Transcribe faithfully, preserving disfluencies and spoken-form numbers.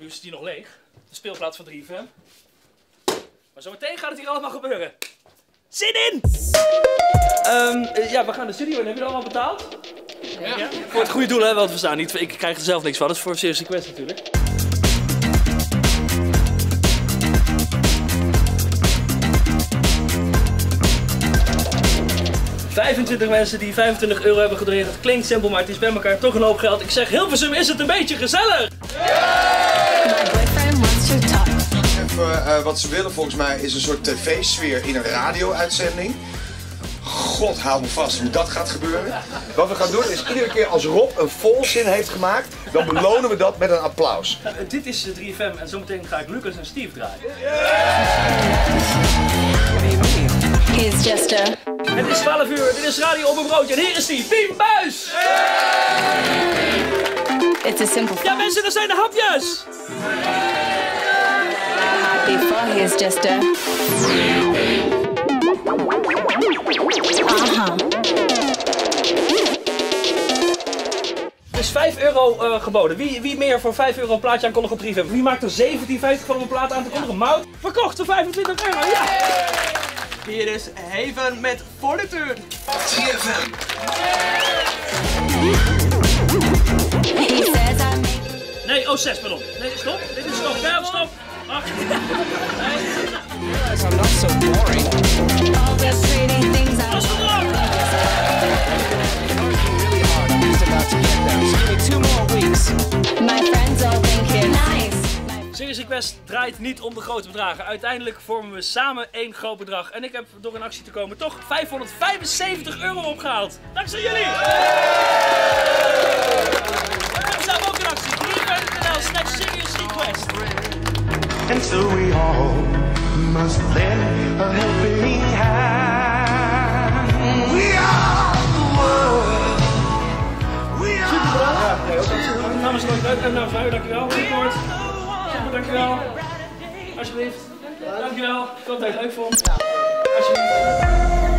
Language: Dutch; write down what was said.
Nu is het hier nog leeg. De speelplaats van drie F M. Maar zometeen gaat het hier allemaal gebeuren. Zin in! Um, ja, we gaan de studio in. Heb je dat allemaal betaald? Ja. Ja? Voor het goede doel, hè? Want we staan niet. Ik krijg er zelf niks van. Dat is voor Serious Request natuurlijk. vijfentwintig mensen die vijfentwintig euro hebben gedoneerd. Het klinkt simpel, maar het is bij elkaar toch een hoop geld. Ik zeg, Hilversum, is het een beetje gezellig? Even, uh, wat ze willen volgens mij is een soort tv-sfeer in een radio-uitzending. God, hou me vast hoe dat gaat gebeuren. Wat we gaan doen is iedere keer als Rob een volzin heeft gemaakt, dan belonen we dat met een applaus. Uh, dit is drie F M en zometeen ga ik Lucas en Steve draaien. Here's Jester. Het is twaalf uur, dit is Radio op een broodje en hier is die Piem Buijs! It's a simple Ja mensen, dat zijn de hapjes! before here's Jester. Uh-huh. Er is vijf euro uh, geboden. Wie, wie meer voor vijf euro een plaatje aankondigen op drie F M? Wie maakt er zeventien vijftig van om een plaat aan te kondigen? Mout, verkocht voor vijfentwintig euro, ja! Hier is Haven met Fortitude. drie F M. Nee, oh zes, pardon. Nee, stop. Dit is stop. Ja, stop. Acht. I'm not so boring. All the pretty things I Dat is de drank. My friends all think it's nice. Serious Request draait niet om de grote bedragen. Uiteindelijk vormen we samen één groot bedrag. En ik heb door in actie te komen toch vijfhonderdvijfenzeventig euro opgehaald. Dankzij jullie! En we zijn ook in actie. drie F M punt n l slash Serious Request. And so we all must lend a helping hand. We are the world. We are. Namens nooit uit en namens mij, dankjewel. Record. Super, dankjewel. Alsjeblieft. Dankjewel. Ik hoop dat je het leuk vond. Alsjeblieft.